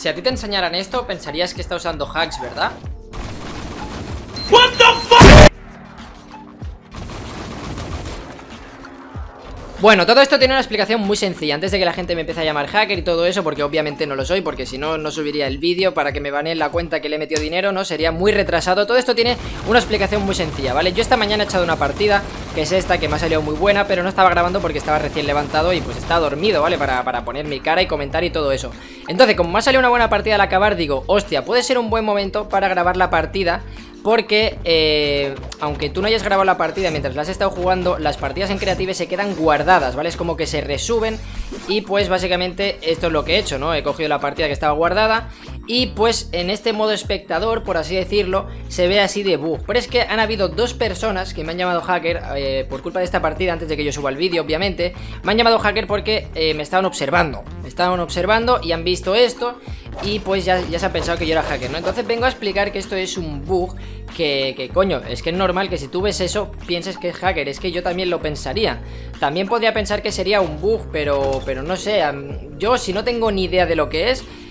Si a ti te enseñaran esto, pensarías que está usando hacks, ¿verdad? What the fuck? Bueno, todo esto tiene una explicación muy sencilla. Antes de que la gente me empiece a llamar hacker y todo eso, porque obviamente no lo soy, porque si no, no subiría el vídeo para que me baneen la cuenta que le he metido dinero, ¿no? Sería muy retrasado. Todo esto tiene una explicación muy sencilla, ¿vale? Yo esta mañana he echado una partida, que es esta, que me ha salido muy buena, pero no estaba grabando porque estaba recién levantado y pues estaba dormido, ¿vale? Para poner mi cara y comentar y todo eso. Entonces, como me ha salido una buena partida al acabar, digo, hostia, puede ser un buen momento para grabar la partida. Porque, aunque tú no hayas grabado la partida mientras la has estado jugando, las partidas en Creative se quedan guardadas, ¿vale? Es como que se resuben y pues básicamente esto es lo que he hecho, ¿no? He cogido la partida que estaba guardada y pues en este modo espectador, por así decirlo, se ve así de bug. Pero es que han habido dos personas que me han llamado hacker por culpa de esta partida, antes de que yo suba el vídeo, obviamente. Me han llamado hacker porque me estaban observando. Me estaban observando y han visto esto y pues ya se han pensado que yo era hacker, ¿no? Entonces vengo a explicar que esto es un bug que coño, es que es normal que si tú ves eso pienses que es hacker, es que yo también lo pensaría. También podría pensar que sería un bug, pero no sé, yo si no tengo ni idea de lo que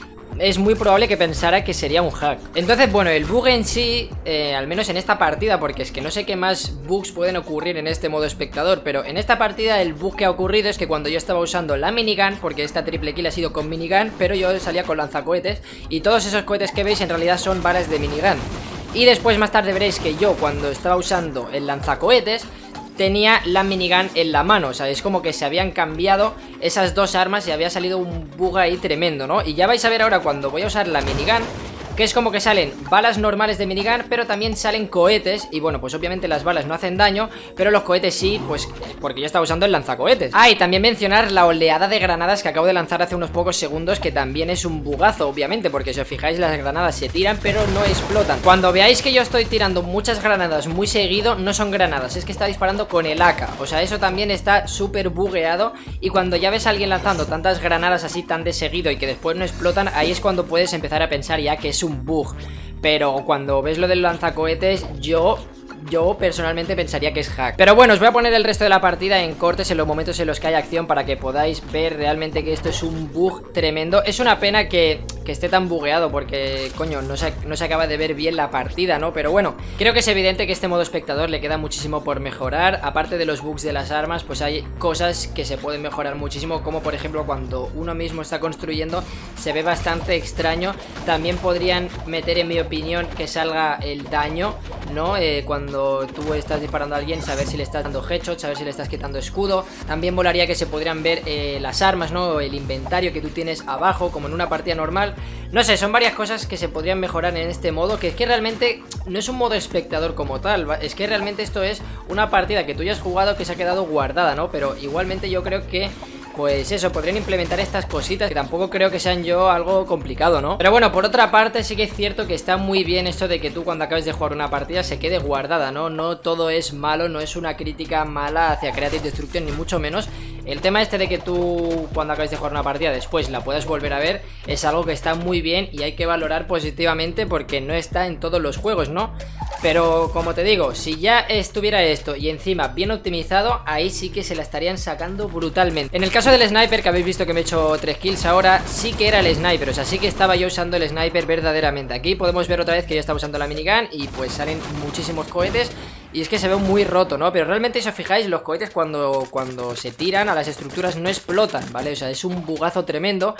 es muy probable que pensara que sería un hack. Entonces, bueno, el bug en sí, al menos en esta partida, porque es que no sé qué más bugs pueden ocurrir en este modo espectador, pero en esta partida el bug que ha ocurrido es que cuando yo estaba usando la minigun, porque esta triple kill ha sido con minigun, pero yo salía con lanzacohetes, y todos esos cohetes que veis en realidad son balas de minigun. Y después más tarde veréis que yo cuando estaba usando el lanzacohetes tenía la minigun en la mano, o sea, es como que se habían cambiado esas dos armas y había salido un bug ahí tremendo, ¿no? Y ya vais a ver ahora cuando voy a usar la minigun, que es como que salen balas normales de minigun, pero también salen cohetes. Y bueno, pues obviamente las balas no hacen daño, pero los cohetes sí, pues porque yo estaba usando el lanzacohetes. Ah, y también mencionar la oleada de granadas que acabo de lanzar hace unos pocos segundos, que también es un bugazo, obviamente, porque si os fijáis las granadas se tiran, pero no explotan. Cuando veáis que yo estoy tirando muchas granadas muy seguido, no son granadas, es que está disparando con el AK. O sea, eso también está súper bugueado. Y cuando ya ves a alguien lanzando tantas granadas así tan de seguido y que después no explotan, ahí es cuando puedes empezar a pensar ya que es un bug. Pero cuando ves lo del lanzacohetes, yo personalmente pensaría que es hack. Pero bueno, os voy a poner el resto de la partida en cortes en los momentos en los que hay acción, para que podáis ver realmente que esto es un bug tremendo. Es una pena que esté tan bugueado, porque, coño, no se acaba de ver bien la partida, ¿no? Pero bueno, creo que es evidente que este modo espectador le queda muchísimo por mejorar. Aparte de los bugs de las armas, pues hay cosas que se pueden mejorar muchísimo, como por ejemplo cuando uno mismo está construyendo, se ve bastante extraño. También podrían meter, en mi opinión, que salga el daño, ¿no? Cuando tú estás disparando a alguien, saber si le estás dando headshot, saber si le estás quitando escudo. También volaría que se podrían ver las armas, ¿no? El inventario que tú tienes abajo, como en una partida normal. No sé, son varias cosas que se podrían mejorar en este modo, que es que realmente no es un modo espectador como tal, es que realmente esto es una partida que tú ya has jugado, que se ha quedado guardada, ¿no? Pero igualmente yo creo que, pues eso, podrían implementar estas cositas, que tampoco creo que sean yo algo complicado, ¿no? Pero bueno, por otra parte sí que es cierto que está muy bien esto de que tú cuando acabes de jugar una partida se quede guardada, ¿no? No todo es malo, no es una crítica mala hacia Creative Destruction, ni mucho menos. El tema este de que tú cuando acabes de jugar una partida después la puedas volver a ver es algo que está muy bien y hay que valorar positivamente, porque no está en todos los juegos, ¿no? Pero como te digo, si ya estuviera esto y encima bien optimizado, ahí sí que se la estarían sacando brutalmente. En el caso del sniper, que habéis visto que me he hecho 3 kills ahora, sí que era el sniper, o sea, sí que estaba yo usando el sniper verdaderamente. Aquí podemos ver otra vez que yo estaba usando la minigun y pues salen muchísimos cohetes. Y es que se ve muy roto, ¿no? Pero realmente, si os fijáis, los cohetes cuando se tiran a las estructuras no explotan, ¿vale? O sea, es un bugazo tremendo.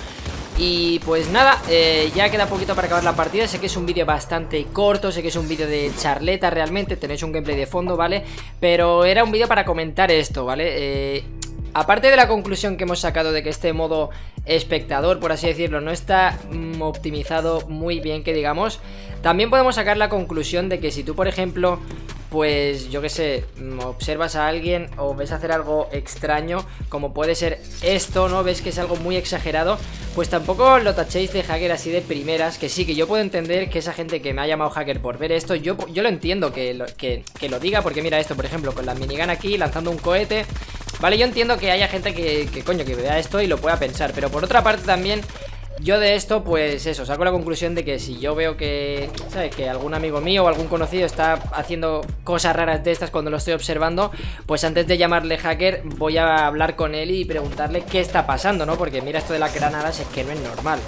Y pues nada, ya queda poquito para acabar la partida. Sé que es un vídeo bastante corto, sé que es un vídeo de charleta realmente, tenéis un gameplay de fondo, ¿vale? Pero era un vídeo para comentar esto, ¿vale? Aparte de la conclusión que hemos sacado de que este modo espectador, por así decirlo, no está optimizado muy bien, que digamos, también podemos sacar la conclusión de que si tú, por ejemplo, pues yo que sé, observas a alguien o ves hacer algo extraño, como puede ser esto, ¿no? Ves que es algo muy exagerado, pues tampoco lo tachéis de hacker así de primeras. Que sí, que yo puedo entender que esa gente que me ha llamado hacker por ver esto, yo lo entiendo que lo diga, porque mira esto, por ejemplo, con la minigun aquí lanzando un cohete, vale, yo entiendo que haya gente que coño, que vea esto y lo pueda pensar, pero por otra parte también yo de esto, pues eso, saco la conclusión de que si yo veo que, ¿sabes?, que algún amigo mío o algún conocido está haciendo cosas raras de estas cuando lo estoy observando, pues antes de llamarle hacker voy a hablar con él y preguntarle qué está pasando, ¿no? Porque mira, esto de las granadas es que no es normal.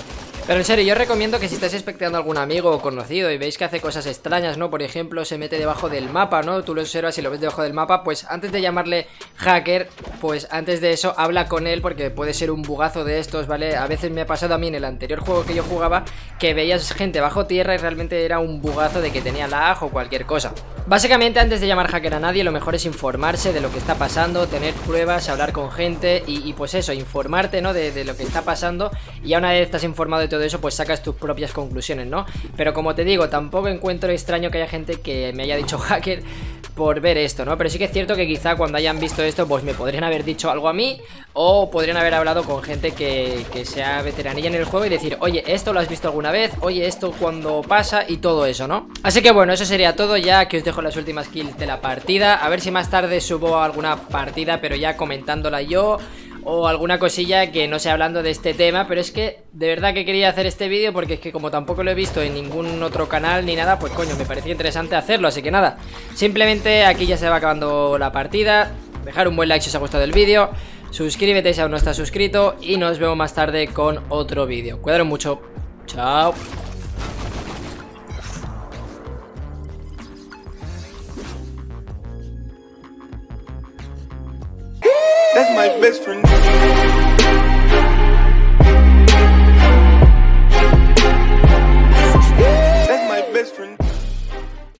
Pero en serio, yo recomiendo que si estáis expectando a algún amigo o conocido y veis que hace cosas extrañas, ¿no? Por ejemplo, se mete debajo del mapa, ¿no? Tú lo observas y lo ves debajo del mapa, pues antes de llamarle hacker, pues antes de eso habla con él porque puede ser un bugazo de estos, ¿vale? A veces me ha pasado a mí en el anterior juego que yo jugaba que veías gente bajo tierra y realmente era un bugazo de que tenía lag o cualquier cosa. Básicamente, antes de llamar hacker a nadie, lo mejor es informarse de lo que está pasando, tener pruebas, hablar con gente y pues eso, informarte, ¿no? De lo que está pasando, y ya una vez estás informado de todo eso, pues sacas tus propias conclusiones, ¿no? Pero como te digo, tampoco encuentro extraño que haya gente que me haya dicho hacker por ver esto, ¿no? Pero sí que es cierto que quizá cuando hayan visto esto, pues me podrían haber dicho algo a mí, o podrían haber hablado con gente que sea veteranilla en el juego y decir, oye, esto lo has visto alguna vez, oye, esto cuando pasa y todo eso, ¿no? Así que bueno, eso sería todo, ya que os dejo las últimas kills de la partida. A ver si más tarde subo alguna partida, pero ya comentándola yo, o alguna cosilla que no sé hablando de este tema. Pero es que de verdad que quería hacer este vídeo porque es que como tampoco lo he visto en ningún otro canal ni nada, pues coño, me parecía interesante hacerlo. Así que nada, simplemente aquí ya se va acabando la partida. Dejar un buen like si os ha gustado el vídeo, suscríbete si aún no estás suscrito, y nos vemos más tarde con otro vídeo. Cuidaros mucho, chao. That's my best friend.